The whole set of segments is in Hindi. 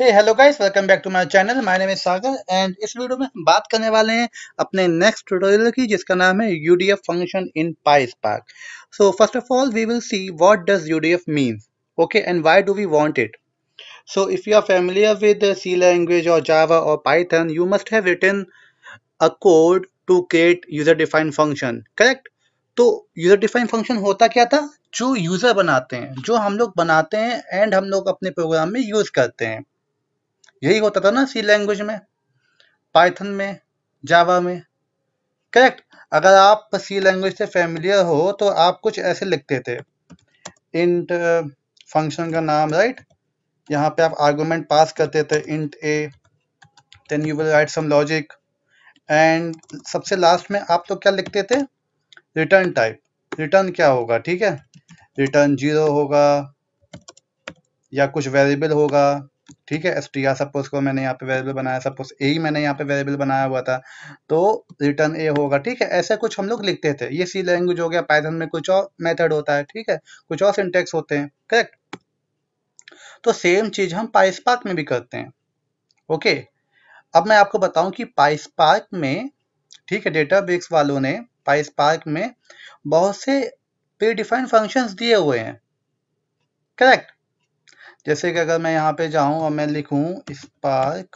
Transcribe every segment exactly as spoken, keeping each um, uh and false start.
Hey hello guys, welcome back to my channel. My name is Sagar and इस वीडियो में हम बात करने वाले हैं अपने नेक्स्ट ट्यूटोरियल की, जिसका नाम है UDF function in PySpark. So first of all we will see what does UDF means, okay, and why do we want it. So if you are familiar with the C language or Java or Python, you must have written a code to create user defined function, correct? तो यूजर डिफाइंड फंक्शन होता क्या था? जो यूजर बनाते हैं, जो हम लोग बनाते हैं एंड हम लोग अपने प्रोग्राम में यूज करते हैं, यही होता था ना सी लैंग्वेज में, पाइथन में, जावा में, करेक्ट? अगर आप सी लैंग्वेज से फेमिलियर हो तो आप कुछ ऐसे लिखते थे, इंट फंक्शन का नाम, राइट? यहाँ पे आप आर्गुमेंट पास करते थे, int a, then you will write some logic, and सबसे लास्ट में आप लोग क्या लिखते थे? Return type. रिटर्न क्या होगा? ठीक है, रिटर्न जीरो होगा या कुछ वेरिएबल होगा, ठीक है? str सपोज को मैंने यहाँ पे वेरिएबल बनाया, सपोज ए ही मैंने यहाँ पे वेरिएबल बनाया हुआ था, तो रिटर्न ए होगा, ठीक है? ऐसे कुछ हम लोग लिखते थे। ये सी लैंग्वेज हो गया। पाइथन में कुछ और मेथड होता है, ठीक है, कुछ और सिंटेक्स होते हैं, करेक्ट? तो सेम चीज हम पाईस्पार्क में भी करते हैं, ओके? अब मैं आपको बताऊं कि पाईस्पार्क में, ठीक है, डेटाबेस वालों ने पाईस्पार्क में बहुत से प्री डिफाइंड फंक्शंस दिए हुए हैं, करेक्ट? जैसे कि अगर मैं यहाँ पे जाऊं और मैं लिखूं स्पार्क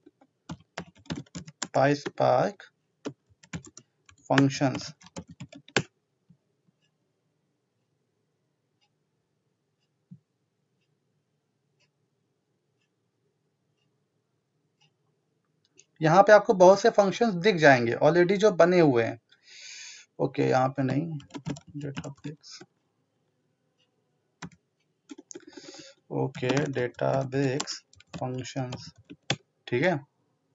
पाईस्पार्क फंक्शंस, यहाँ पे आपको बहुत से फंक्शंस दिख जाएंगे ऑलरेडी जो बने हुए हैं, ओके? यहाँ पे नहीं, डेटाबेस, ओके, डेटाबेस फंक्शंस, ठीक है?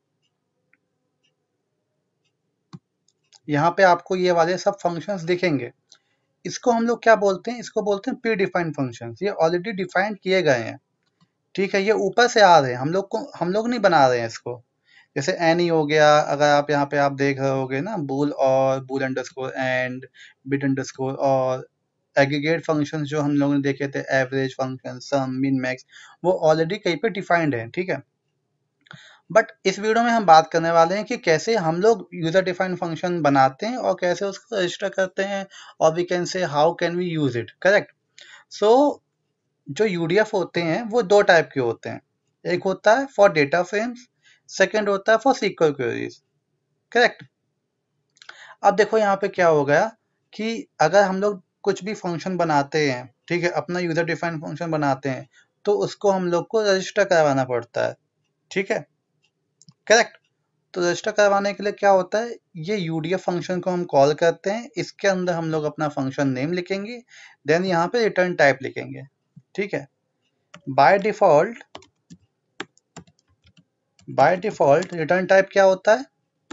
यहाँ पे आपको ये वाले सब फंक्शंस दिखेंगे। इसको हम लोग क्या बोलते हैं? इसको बोलते हैं प्री डिफाइंड फंक्शंस। ये ऑलरेडी डिफाइंड किए गए हैं, ठीक है? ये ऊपर से आ रहे हैं, हम लोग को हम लोग नहीं बना रहे हैं इसको। जैसे एनी हो गया, अगर आप यहाँ पे आप देख रहे होगे ना, बूल और bool underscore and bit underscore, और एग्रीगेट फंक्शंस जो हम लोगों ने देखे थे, एवरेज फंक्शन, सम, मिन, मैक्स, वो ऑलरेडी कहीं पे डिफाइंड है, ठीक है? बट इस वीडियो में हम बात करने वाले हैं कि कैसे हम लोग यूजर डिफाइंड फंक्शन बनाते हैं और कैसे उसको रजिस्टर करते हैं, और we can say how can we use it, correct? So जो यूडीएफ होते हैं वो दो टाइप के होते हैं। एक होता है फॉर डेटा फ्रेम्स, सेकंड होता है फॉर सीक्वल क्वेरीज, करेक्ट? अब देखो यहाँ पे क्या हो गया कि अगर हम लोग कुछ भी फंक्शन बनाते हैं, ठीक है, अपना यूजर डिफाइंड फंक्शन बनाते हैं, तो उसको हम लोग को रजिस्टर करवाना पड़ता है, ठीक है, करेक्ट? तो रजिस्टर करवाने के लिए क्या होता है, ये यूडीएफ फंक्शन को हम कॉल करते हैं, इसके अंदर हम लोग अपना फंक्शन नेम लिखेंगे, देन यहाँ पे रिटर्न टाइप लिखेंगे, ठीक है? By default by default return type क्या होता है?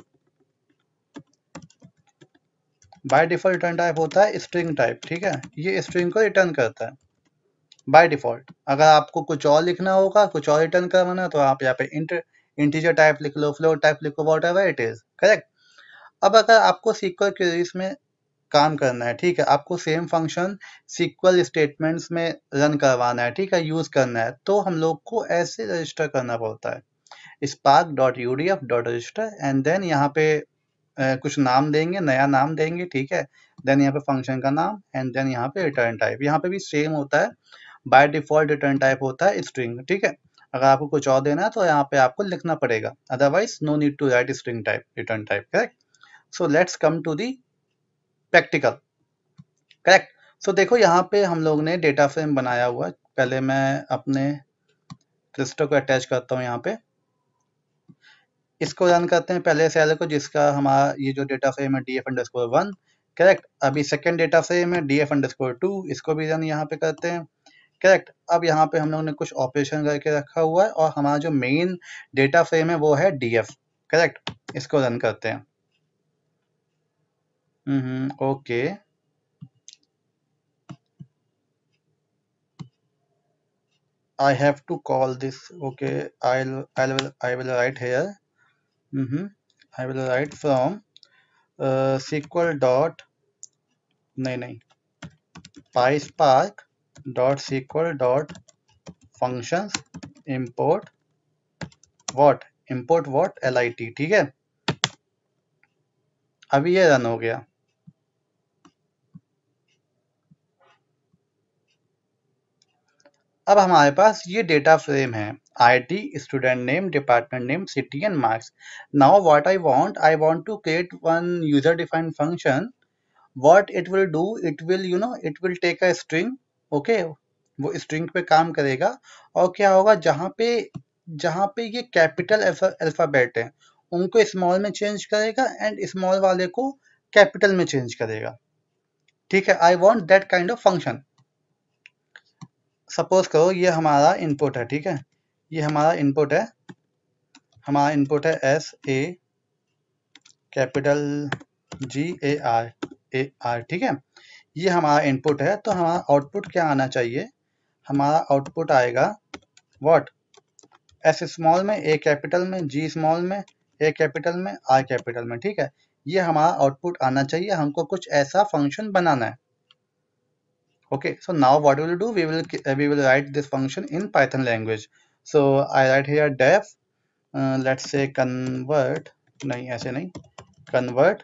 बाय डिफॉल्ट रिटर्न टाइप होता है स्ट्रिंग टाइप, ठीक है? ये स्ट्रिंग को रिटर्न करता है बाय डिफॉल्ट। अगर आपको कुछ और लिखना होगा, कुछ और रिटर्न करवाना, तो आप यहाँ पे इंट इंटीजर टाइप लिख लो, फ्लोट टाइप लिखो, whatever it is, correct? अब अगर आपको सीक्वल क्वेरीज में काम करना है, ठीक है, आपको सेम फंक्शन सीक्वल स्टेटमेंट्स में रन करवाना है, ठीक है, यूज करना है, तो हम लोग को ऐसे रजिस्टर करना पड़ता है, Spark dot UDF dot register, and then यहाँ पे uh, कुछ नाम देंगे, नया नाम देंगे, ठीक है? देन यहाँ पे फंक्शन का नाम, एंड देन यहाँ पे रिटर्न टाइप। यहाँ पे भी सेम होता है, बाय डिफॉल्ट रिटर्न टाइप होता है स्ट्रिंग, ठीक है? अगर आपको कुछ और देना है तो यहाँ पे आपको लिखना पड़ेगा, otherwise no need to write string type, return type, correct? So let's come to the practical, correct? So देखो यहाँ पे हम लोग ने डेटा फ्रेम बनाया हुआ है। पहले मैं अपने रजिस्टर को अटैच करता हूँ यहाँ पे, इसको रन करते हैं पहले सेल को, जिसका हमारा ये जो डेटा फ्रेम है D F underscore one, correct? अभी सेकेंड डेटा फ्रेम है D F underscore two, इसको भी रन यहाँ पे करते हैं, करेक्ट? अब यहाँ पे हम लोगों ने कुछ ऑपरेशन करके रखा हुआ है, और हमारा जो मेन डेटा फ्रेम है वो है डी एफ, करेक्ट? इसको रन करते हैं। Hmm okay, I have to call this, okay, I'll I will I will write here, mm-hmm, I will write from uh, SQL dot, नहीं नहीं, PySpark dot SQL dot functions import what import what L I T. ठीक है, अभी ये रन हो गया। अब हमारे पास ये डेटा फ्रेम है, ID, student name, department name, city and marks. Now what I want, I want to create one user defined function. What it will do, it will you know it will take a string, okay, वो स्ट्रिंग पे काम करेगा। और क्या होगा, जहाँ पे जहाँ पे ये कैपिटल अल्फाबेट है उनको स्मॉल में चेंज करेगा एंड स्मॉल वाले को कैपिटल में चेंज करेगा। ठीक है, I want that kind of function. Suppose करो ये हमारा इनपुट है, ठीक है, ये हमारा इनपुट है, हमारा इनपुट है S A capital G A R A R. ठीक है, ये हमारा इनपुट है। तो हमारा आउटपुट क्या आना चाहिए, हमारा आउटपुट आएगा व्हाट, एस स्मॉल में, ए कैपिटल में, जी स्मॉल में, ए कैपिटल में, आर कैपिटल में। ठीक है, ये हमारा आउटपुट आना चाहिए। हमको कुछ ऐसा फंक्शन बनाना है। Okay, so now what we will do, we will uh, we will write this function in Python language. So I write here def, uh, let's say convert, नहीं ऐसे नहीं, convert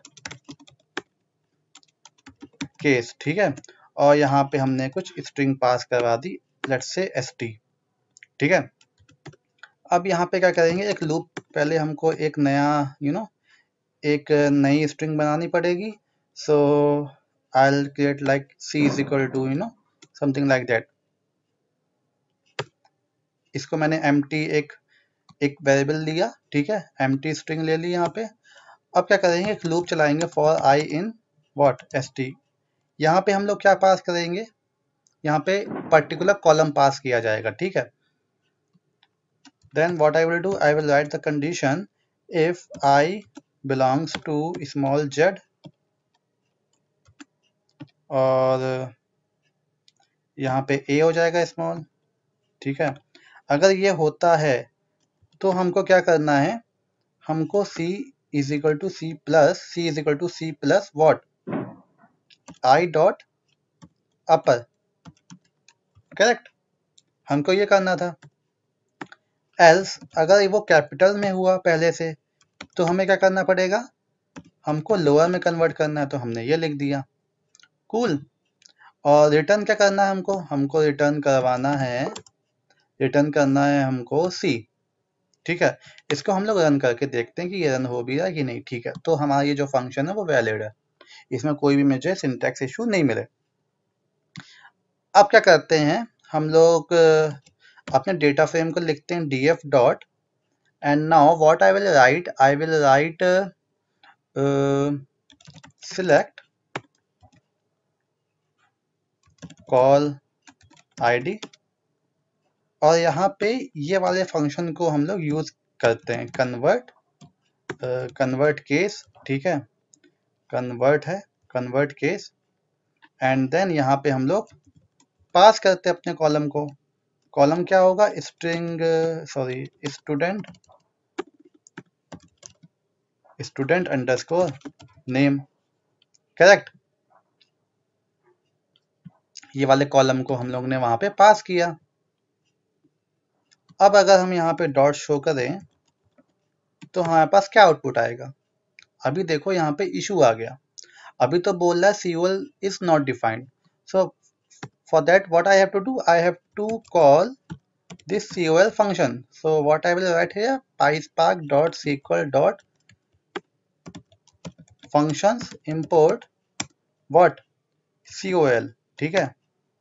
case। ठीक है, और यहाँ पे हमने कुछ string पास करवा दी, let's say st। ठीक है, अब यहाँ पे क्या करेंगे, एक लूप, पहले हमको एक नया यू you नो know, एक नई string बनानी पड़ेगी। So I'll create like c is equal to you know something like that। इसको मैंने empty एक एक वेरिएबल लिया, ठीक है, empty string ले ली यहाँ पे। अब क्या करेंगे, एक लूप चलाएंगे for I in what st। यहाँ पे हम लोग क्या पास करेंगे, यहाँ पे पर्टिकुलर कॉलम पास किया जाएगा। ठीक है, then what I will do, I will write the condition if I belongs to small z, और यहाँ पे a हो जाएगा स्मॉल। ठीक है, अगर ये होता है तो हमको क्या करना है, हमको c is equal to C plus C is equal to C plus what I dot upper. Correct, हमको ये करना था। एल्स अगर वो कैपिटल में हुआ पहले से तो हमें क्या करना पड़ेगा, हमको लोअर में कन्वर्ट करना है, तो हमने ये लिख दिया। कूल। और रिटर्न क्या करना है, हमको हमको रिटर्न करवाना है, रिटर्न करना है हमको सी। ठीक है, इसको हम लोग रन करके देखते हैं कि ये रन हो भी रहा है कि नहीं। ठीक है, तो हमारा ये जो फंक्शन है वो वैलिड है, इसमें कोई भी मुझे सिंटैक्स इशू नहीं मिले। अब क्या करते हैं, हम लोग अपने डेटा फ्रेम को लिखते हैं df dot, and now what I will write, I will write select col ID, और यहाँ पे ये वाले फंक्शन को हम लोग यूज करते हैं, कन्वर्ट कन्वर्ट केस। ठीक है, कन्वर्ट है, कन्वर्ट केस, एंड देन यहाँ पे हम लोग पास करते हैं अपने कॉलम को। कॉलम क्या होगा, string sorry student student underscore name. Correct, ये वाले कॉलम को हम लोग ने वहां पे पास किया। अब अगर हम यहाँ पे डॉट शो करें तो हमारे पास क्या आउटपुट आएगा। अभी देखो यहाँ पे इशू आ गया, अभी तो बोल रहा है COL is not defined. So for that what I have to do, I have to call this col function. So what I will write here, pyspark dot sql dot functions import what col। ठीक है,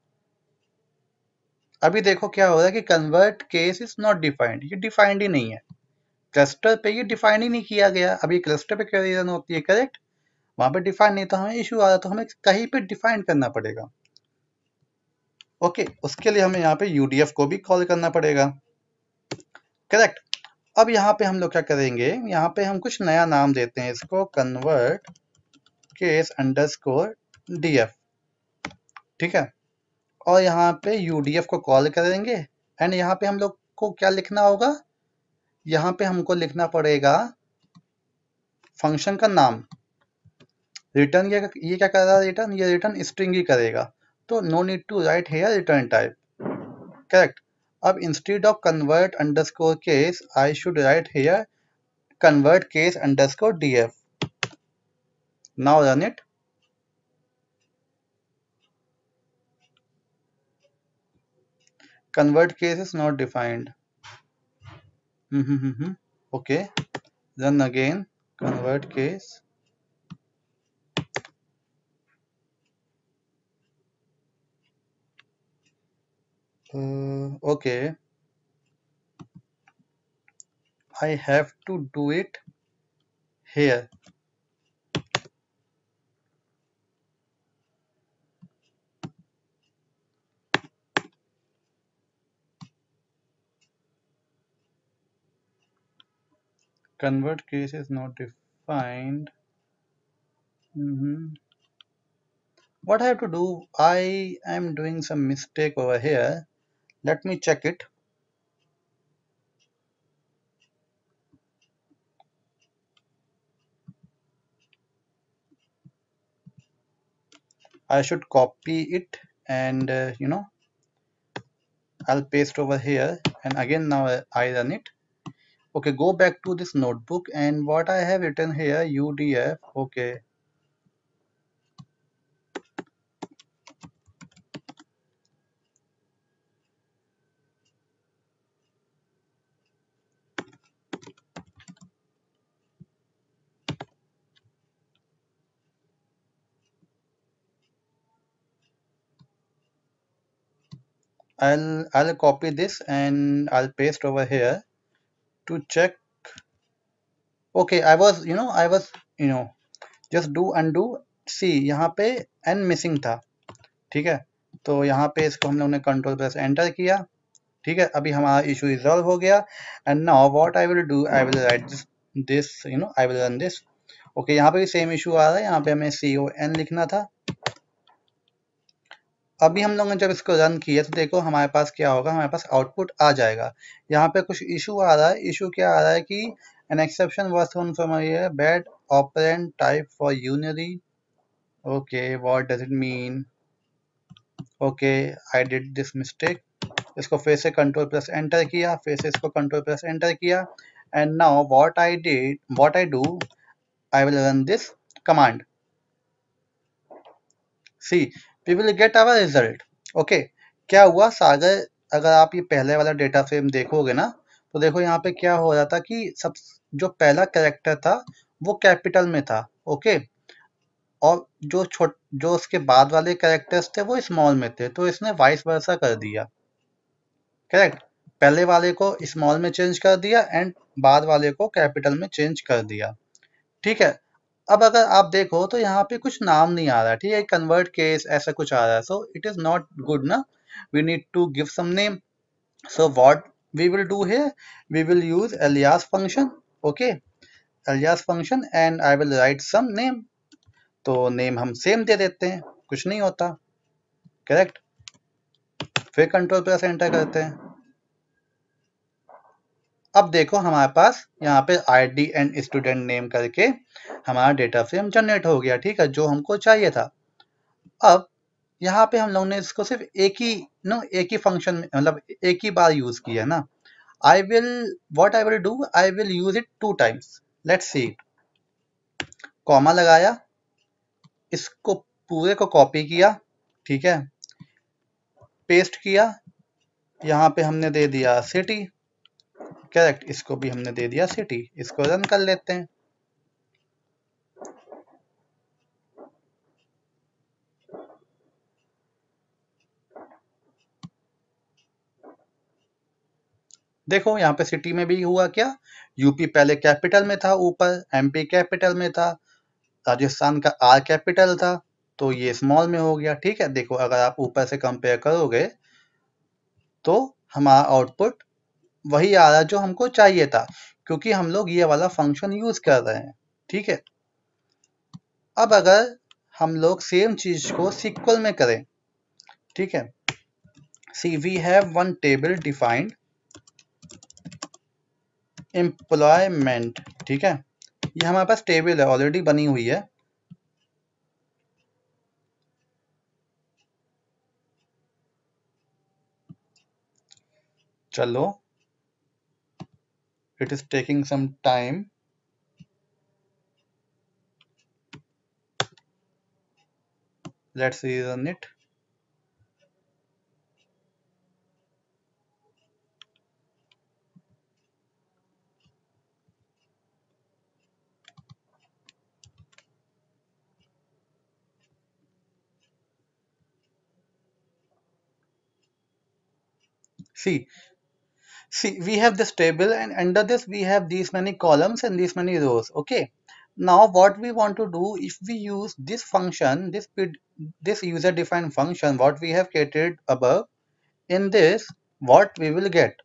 अभी देखो क्या हो रहा है कि convert case is not defined, ये डिफाइंड ही नहीं है, क्लस्टर पे ये डिफाइन ही नहीं किया गया। अभी क्लस्टर पे क्या रीजन होती है, करेक्ट, वहां पे डिफाइन नहीं, तो हमें इशू आ रहा, तो हमें कहीं पे डिफाइन करना पड़ेगा। ओके, उसके लिए हमें यहाँ पे यूडीएफ को भी कॉल करना पड़ेगा। करेक्ट, अब यहाँ पे हम लोग क्या करेंगे, यहाँ पे हम कुछ नया नाम देते हैं इसको, कन्वर्ट केस अंडरस्कोर डीएफ। ठीक है, और यहाँ पे यूडीएफ को कॉल करेंगे, एंड यहाँ पे हम लोग को क्या लिखना होगा, यहाँ पे हमको लिखना पड़ेगा फंक्शन का नाम। रिटर्न ये ये क्या कर रहा है, रिटर्न ये रिटर्न स्ट्रिंग ही करेगा, तो no need to write here return type. Correct, अब instead of convert underscore case I should write here convert case underscore df. Now run it. Convert case is not defined. Mm-hmm. Okay, run again. Convert case. Uh, okay, I have to do it here. Convert case is not defined. Mm-hmm. What I have to do? I am doing some mistake over here. Let me check it. I should copy it and uh, you know I'll paste over here, and again now I run it. Okay, go back to this notebook, and what I have written here, U D F. Okay, I'll I'll copy this and I'll paste over here to check. Okay, I was you know I was you know just do undo. See यहाँ पे n missing था, ठीक है, तो यहाँ पे इसको हम लोग ने कंट्रोल प्लस एंटर किया, ठीक है, अभी हमारा इशू रिजॉल्व हो गया. And now what I will do, I will write this this you know I will run this. Okay, यहाँ पे भी सेम इशू आ रहा है, यहाँ पे हमें सी ओ एन लिखना था. अभी हम लोगों ने जब इसको रन किया तो देखो हमारे पास क्या होगा, हमारे पास आउटपुट आ जाएगा. यहाँ पे कुछ इशू आ रहा है. इशू क्या आ रहा है कि an exception was thrown from bad operand type for unary. Okay, what does it mean. Okay, I did this mistake. इसको फिर से कंट्रोल प्लस एंटर किया, फिर से इसको कंट्रोल प्लस एंटर किया. And now what I did what I do, I will run this command. See we will get our result. Okay, क्या हुआ सागर, अगर आप ये पहले वाला डेटा फ्रेम देखोगे ना, तो देखो यहाँ पे क्या हो रहा था कि सब जो पहला कैरेक्टर था वो कैपिटल में था. ओके, और जो छोट जो उसके बाद वाले कैरेक्टर्स थे वो स्मॉल में थे, तो इसने वाइस वर्सा कर दिया. करेक्ट, पहले वाले को स्मॉल में चेंज कर दिया एंड बाद वाले को कैपिटल में चेंज कर दिया. ठीक है, अब अगर आप देखो तो यहाँ पे कुछ नाम नहीं आ रहा है, ठीक है, कन्वर्ट केस ऐसा कुछ आ रहा है. So it is not good ना, we need to give some name. So what we will do here, we will use alias function. Okay, alias function and I will write some name. तो नेम हम सेम दे देते हैं, कुछ नहीं होता. करेक्ट, फिर कंट्रोल प्लस एंटर करते हैं. अब देखो हमारे पास यहाँ पे आईडी एंड स्टूडेंट नेम करके हमारा डेटा फ्रेम जनरेट हो गया, ठीक है, जो हमको चाहिए था. अब यहाँ पे हम लोग ने इसको सिर्फ एक ही नो एक ही फंक्शन में मतलब एक ही बार यूज किया ना. I will what I will do, I will use it two times. Let's see. Comma लगाया, इसको पूरे को कॉपी किया, ठीक है, पेस्ट किया, यहाँ पे हमने दे दिया सिटी. करेक्ट, इसको भी हमने दे दिया सिटी. इसको रन कर लेते हैं. देखो यहाँ पे सिटी में भी हुआ क्या, यूपी पहले कैपिटल में था, ऊपर एमपी कैपिटल में था, राजस्थान का आर कैपिटल था, तो ये स्मॉल में हो गया. ठीक है, देखो अगर आप ऊपर से कंपेयर करोगे तो हमारा आउटपुट वही आ रहा है जो हमको चाहिए था, क्योंकि हम लोग ये वाला फंक्शन यूज कर रहे हैं. ठीक है, अब अगर हम लोग सेम चीज को सीक्वल में करें, ठीक है, see we have one table defined employment. ठीक है, ये हमारे पास टेबल है ऑलरेडी बनी हुई है. चलो, it is taking some time. Let's rerun it. See, see, we have this table, and under this we have these many columns and these many rows. Okay. Now what we want to do, if we use this function, this this user defined function, what we have created above, in this, what we will get.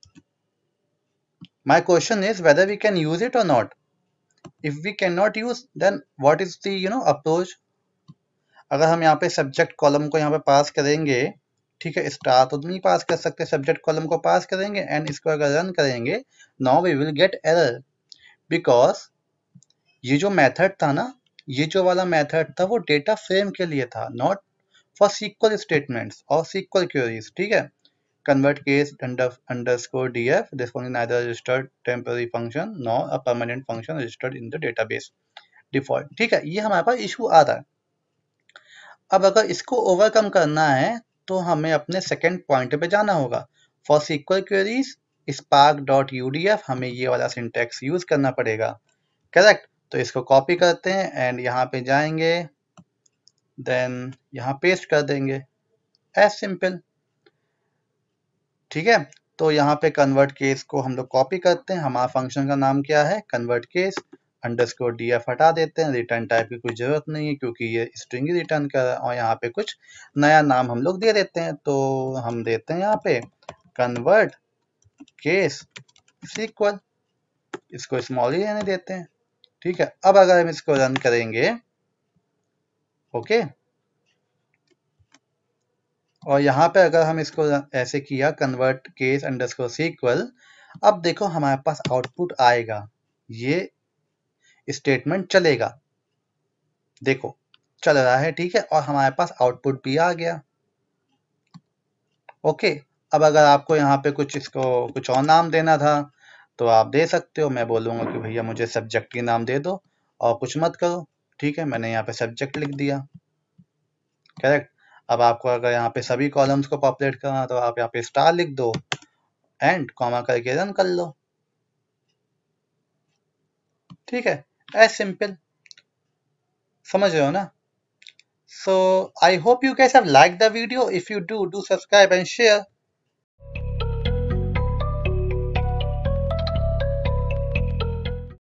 My question is whether we can use it or not. If we cannot use, then what is the you know approach? अगर हम यहाँ पे सब्जेक्ट कॉलम को यहाँ पे पास करेंगे, ठीक है, स्टार तो नहीं पास कर सकते, सब्जेक्ट कॉलम को पास करेंगे एंड इसको अगर रन करेंगे, now we will get error, because ये जो मेथड था ना, ये जो वाला मेथड था वो डेटा फ्रेम के लिए था, नॉट फॉर सीक्वल स्टेटमेंट्स और सीक्वल क्वेरीज, ठीक है. Convert case under underscore df, this one is neither registered temporary function nor a permanent function registered in the database default, ठीक है. ये हमारे पास इशू आ रहा है. अब अगर इसको ओवरकम करना है तो हमें अपने सेकेंड पॉइंट पे जाना होगा. For SQL queries Spark dot UDF, हमें ये वाला सिंटेक्स यूज करना पड़ेगा, करेक्ट. तो इसको कॉपी करते हैं एंड यहाँ पे जाएंगे, देन यहाँ पेस्ट कर देंगे, एज सिंपल, ठीक है. तो यहाँ पे कन्वर्ट केस को हम लोग कॉपी करते हैं, हमारा फंक्शन का नाम क्या है, कन्वर्ट केस, अंडरस्कोर डीएफ हटा देते हैं, रिटर्न टाइप की कोई जरूरत नहीं है क्योंकि ये स्ट्रिंग ही रिटर्न कर रहा है, और यहाँ पे कुछ नया नाम हम लोग दे देते हैं. तो हम देते हैं यहाँ पे कन्वर्ट केस सीक्वल, इसको स्मॉल ही रहने देते हैं, ठीक है. अब अगर हम इसको रन करेंगे, ओके, और यहाँ पे अगर हम इसको ऐसे किया कन्वर्ट केस अंडरस्कोर सीक्वल, अब देखो हमारे पास आउटपुट आएगा, ये स्टेटमेंट चलेगा, देखो चल रहा है, ठीक है, और हमारे पास आउटपुट भी आ गया. ओके. अब अगर आपको यहाँ पे कुछ इसको कुछ और नाम देना था तो आप दे सकते हो. मैं बोलूँगा कि भैया मुझे सब्जेक्ट की नाम दे दो और कुछ मत करो, ठीक है. मैंने यहाँ पे सब्जेक्ट लिख दिया, करेक्ट. अब आपको अगर यहाँ पे सभी कॉलम्स को पॉपुलेट करना तो आप यहाँ पे स्टार लिख दो एंड कॉमा करके रन कर लो, ठीक है, एज सिंपल. समझ रहे हो ना? So I hope you guys have liked the video. If you do, do subscribe and share.